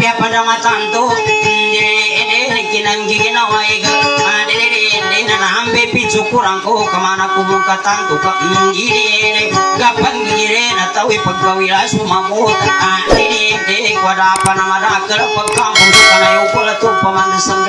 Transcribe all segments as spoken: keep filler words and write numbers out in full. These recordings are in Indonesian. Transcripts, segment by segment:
dia pada matan tu ini kinang gina waiga ini nambe picu kurang ko kemana ku muka tantu ka gini gapan gini na tawi pagkawila sumamut ini ini kuada apa nama dah kelapa kampung karena yo pula tu pemandasan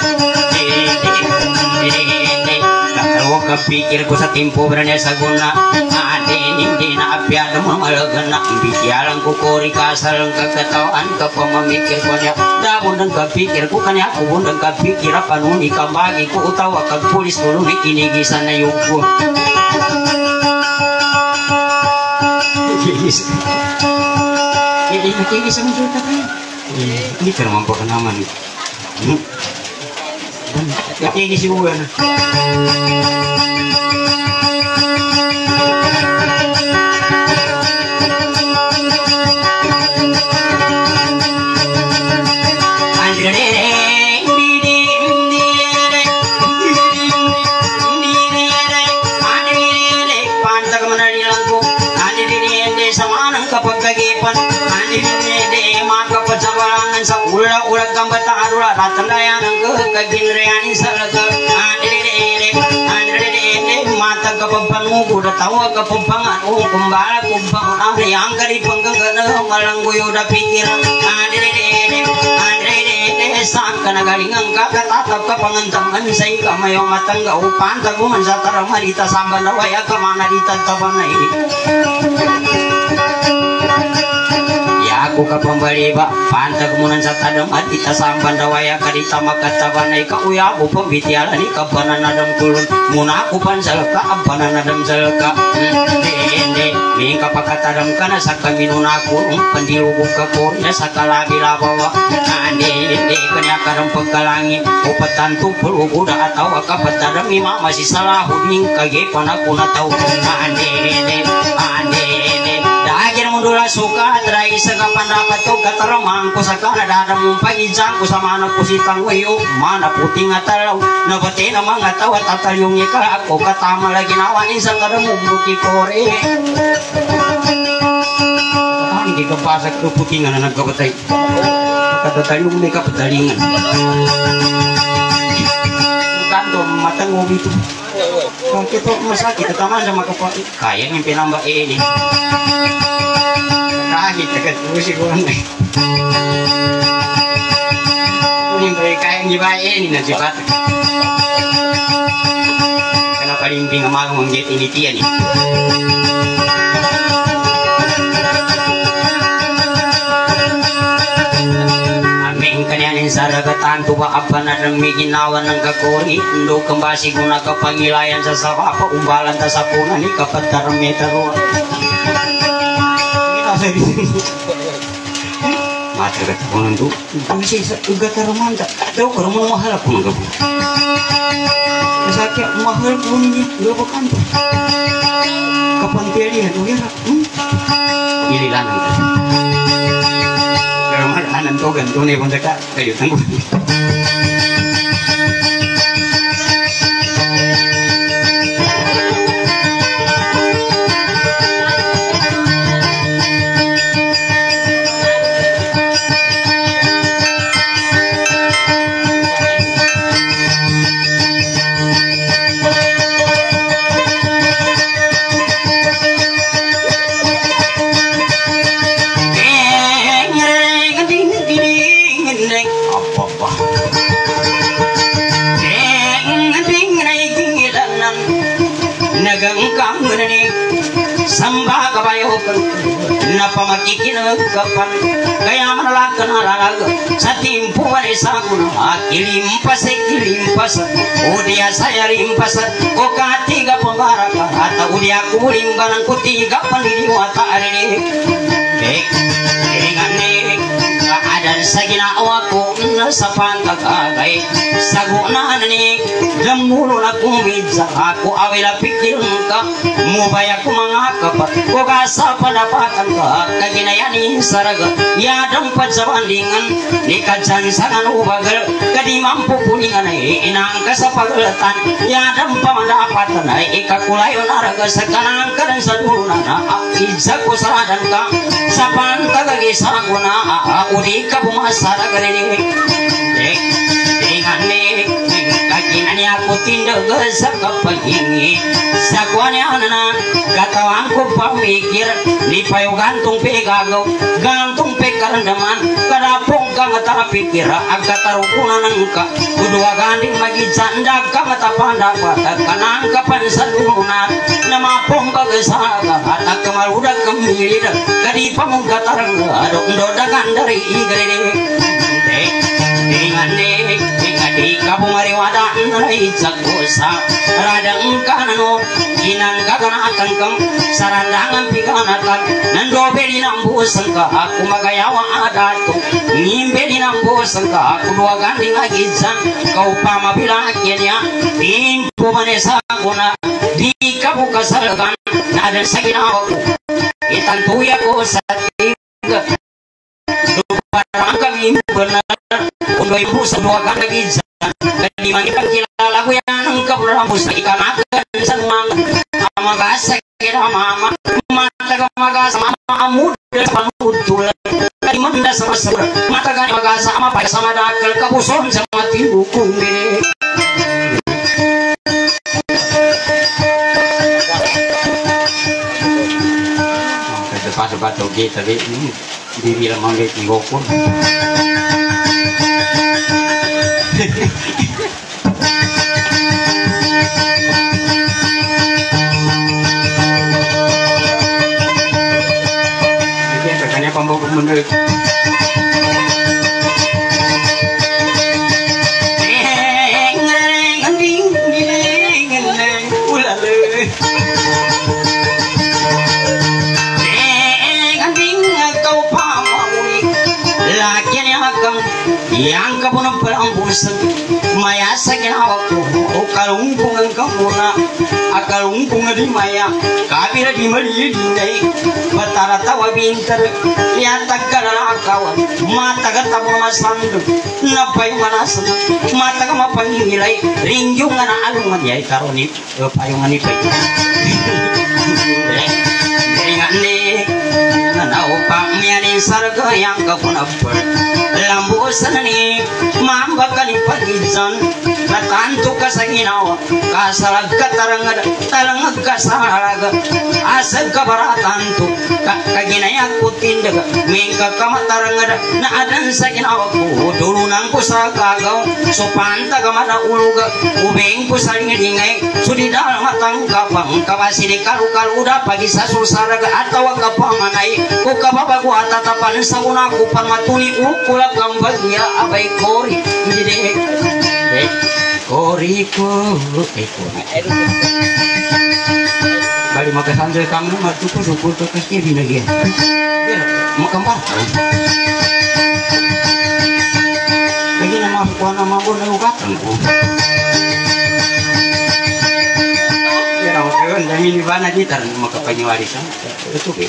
kalau kepikir ku satimpo berani saguna ade ini na apia demo malagana bikialang ku kori kasal keketauan ke pemikir konya dah bundang kepikir ku kan aku bundang kepikir apa nuni kembali ku utawa ke polis dulu ini gisana yuku ini ini bisa muncul tapi ini termampu kenaman tapi ini sih bukan ulah-ulah gambar ta'arula ratandaya nang keginreani salaga adere adere mata kapampangu kuda tawa kapampangan oh kumbala kumpang yang kali penggengana malanggoyo da pikir adere adere sakana galingang kakatata kapangantangan sai kamayo matangga upan taguman satara marita sambana waya kamana ditantabana ini aku kapambali ba panta kemunan satadam ati tasamban dawaya kadita makatabanai ka uya bu pembitialan ni kabanan adam kulun munaku pansalka abanan adam salka ende mingka pakatadam kana saka minunaku pendilubu ka konya sakala bilabawa ande ende kanya karam pengkalangi upatan tu puluh da atau kapatadam ima masih salah huding kage panaku na tau ande ende ande akhir mundula suka terai sekapan dapat kau kateremang ku sakana dadam mumpai jangku sama anak ku sitang wayu mana puting atalau na bete na mga tawa tatayong ika ako katama lagi nawanin sa kadamumbuki kore ang di kapasak ku putingan na nagkabatay katatayong may kapatalingan kanto matang ubi itu kung kita masakit tama sama kapatid kaya ng pinamba ini kahit agad usi ko ano eh yung kaya ng ibayin na sipat kenapa limping ang mga manggit initian eh kanyanin saragatan tuwa apa na dami ginawa ng kakori ndo kembasi guna kapangilayan sa sabapa umbalan ta sapunan ni kapat karametaro mata kata pungan tu kasi sa ugataromanda daw karuman mahal ako ng gabi kasakya mahal po ninyo gabakan to kapantialihan uyara ililanan ka anan to ganto ni kung saka kayo tanggo samba kabayo na pamakikinagapan kaya manalakan alalaga sa timpuan isang akilimpas ikilimpas o dia saya rimpas o katiga pembaraka at udia kulimba ng kutiga paniniwata arinig dek dengan nek adan sa ginawa ko na sa pantagagay saguna ni jamulo na kumidsa ako awila pikir ka mubaya ko mga kapat ko kasa padapatan ka kaginayani saraga yadang padsabandingan ni kadyan sa nanubagal kadi mampu kuningan ay inang ka sa pagalatan yadang pamadapatan ay ikakulayo naraga sa kanang kanan sa dulo na na isa ko saradan ka sa pantagagay sa guna udi ka bumasara ganini eh dengan ni kakinan aku tindak sa kapahingi sa kuanya na katawan ko pamikir di payo gantung pegagaw gantung pekarandaman kadapong ka mata pikir agka tarukunan ka kedua ganding magijanda ka mata pandapat kanang kapan sa durunan na mapong bagasaga at kamarudag kamilir kadi pamungkatarang dodagan dari igre dengan nek di kabu mariwada nai jagosa radang kanano kinang gagana tangkam sarandangan pikanatan nando bedi nambu sangka aku magayawa adatu ngimbe di nambu sangka aku dua ganding lagi jang kau pama bilang akhirnya timpu manesa guna di kabu kasalkan nada sakinaku itan tuya ko satinga barang kami benar untuk ibu semua kan lagi di mana kita lagu yang engkau rambus ikan akan senang amagas kira mama mata amagas mama muda panutul di mana sama sama mata kan amagas sama pada sama dakal kabuson sama tibuku ini depan-depan toge tadi ini diri lemang di tinggokun ini katanya pembokok menurut yang kamu perampus maya sakina waktu kalungkung kamu na akalungkung di maya kabira di mari di dai batara tawa bintar ya tagara kawan mata kata masandu napai manasna mata kama pangilai rinjungan alungan yai karoni payungan ipai dengan ni nau pamiani sarga yang kapunapur lambu sani mamba kali pagizan natantu kasaginawa kasalag katarangad talangag kasaraga asag kabaratantu kaginaya kutindaga mingka kamatarangad na adan sa ginawa ko dulunan ko sa kagaw so panta kamada uluga ubeng ko sa ngingay sudidal matang kapang kabasini kalu-kaluda pagi sa susaraga atawa kapamanay ko kababago atatapan sa unaku pamatuni ukula kambagya abay kori hindi deh kori ko eh kori bali magasanjay kamu matuko syukur to kasi binagyan makambar lagi nama ko na mabo na ugatan ko ya raw kayon dami ni bana gitar makapanyawarisan ito ke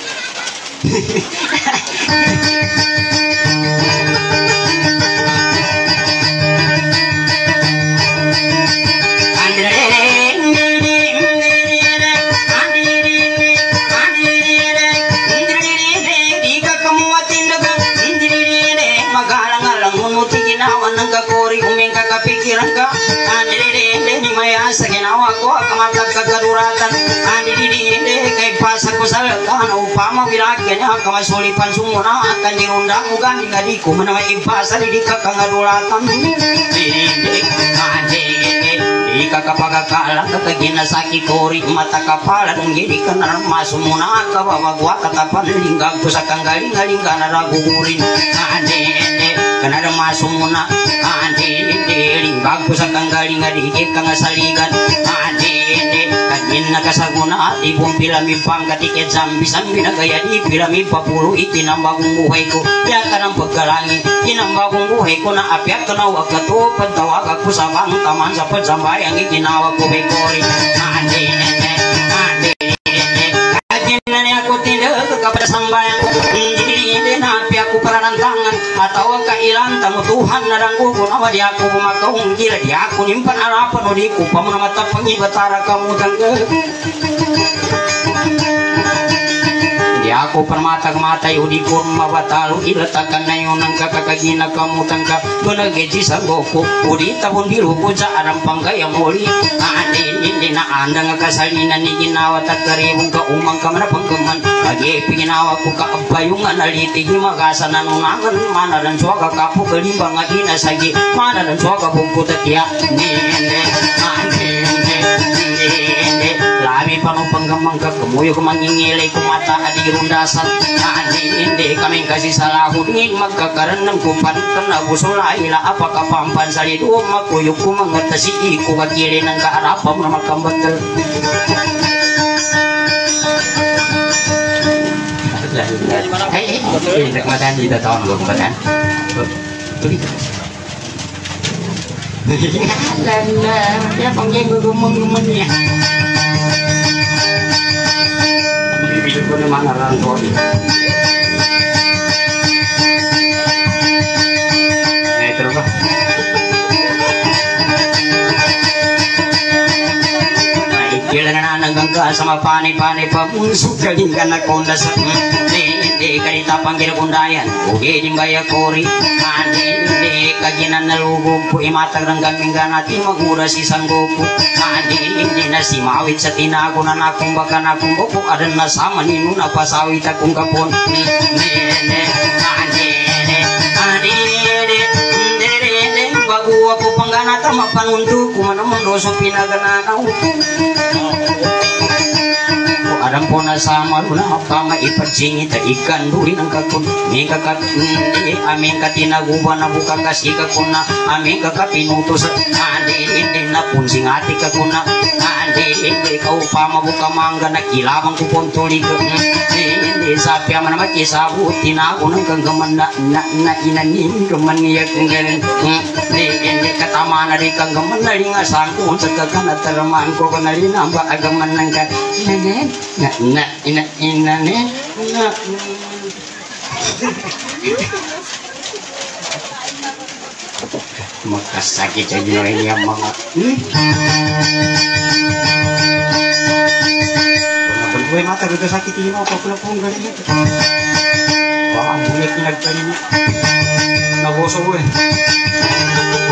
kori umeng kakapikiran ka andi di di maya saginawa ko kamatag kagaruratan andi di di kay pasa ko sa kan upama bilagyan ka masulipan sumuna akan dirundang ugan ngadi ko manama ipasa di kakangaruratan di di andi di kakapagakala kakagina saki kori mata kapala ngidi kana masumuna ka babagwa katapan linggag ko sa kanggaling-galing kana ragugurin andi kanada masumuna andi linggag ko sa kanggaling ngadi kang saligan andi andi kagin nakasaguna ibong pilami pangkatiket zambi sambi nagaya di pilami papulu itinambagong buhay ko ya kanang pagkalangi tinambagong buhay ko na apyak ko na wag kato pagtawag ako sa bang taman sa pagsambayang itinawag ko bekori andi andi andi kagin na niya ko tindag kapag sambayang hindi na apyak ko paranantangan atau kailan tamu Tuhan narangku ko nawa di ako bumakahong gila di ako nimpan harapan o di ko pamunamata pangibatara kamu tangga di ako permatag-matay o di ko mabatalu ilatakan na yun ang kakakagina kamu tangga gunageti sa goko o di tabon biru ko sa arang panggaya muli andi hindi na anda nga kasalinan ni ginawa at karibong kaumang kamara panggaman lagi pinginawa ko kaabayong analiti himagasa na nunangan mana dan suaga kapu kelimbang nga inasagi mana dan suaga bungkut at ya ninde andi ninde labi panong panggamang kakamuyo kumangingilay kumata adi rundasan andi ninde kaming kasih salahud ngin magkakaran ng kupan kanabusulay la apakah pampan salidu makuyuk kumangatasi iku kakili ng kaarapam na magkambatal hei hei tidak makan kita tahun belum makan tuh dan ya panggil gumeng-gumengnya hidup ko naman narangkot eh terus ba kailan na nanggang ka sama pani-pani pamusok kaling ka na konda sa hindi kanita panggil kundayan ugi dimbaya kori hindi kaginan na lugog po imatag ng gaming ganati magmura si sanggopo hindi na si mawit sa tinago na nakong baka nakong bopo adan na sama nino na pasawit akong kapon bago ako pangganata mapanunto kumanaman doso pinagananaw adam po na sama luna kama ipadsingit ikan duri ng kakun may kakat amin katinaguba na buka kasi kakuna amin kakapinutos andi hindi na punsing ati kakuna andi hindi kau pa mabuka mangga na kilabang kupontoli hindi sapi aman naman kisabut tinago ng kanggaman na na na inanin gaman niya kung galing hindi katama na rin kanggaman na rin asang kung sa kakanataraman ko kanalin ang ba agaman ng ka na na ina ina ne na makasakit aja ini yang mga pun gue mata udah sakit ini apa pula pun gak ini wah bulik nagtani na naboso gue